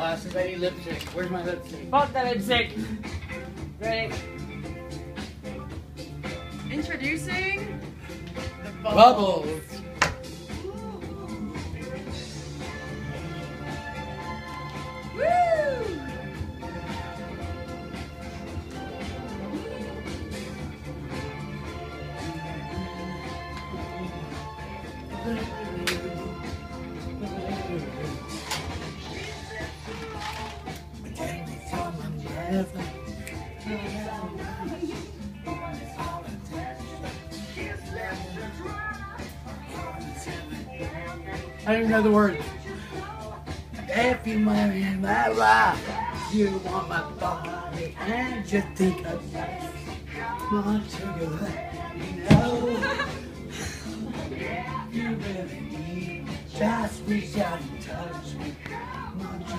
glasses. I need lipstick. Where's my lipstick? Fuck the lipstick. Ready? Introducing the Bubbles. Woo! I don't even know the words. If you marry my wife, you want my body, and just think of my sugar. You know, you really need. Just reach out and touch me. My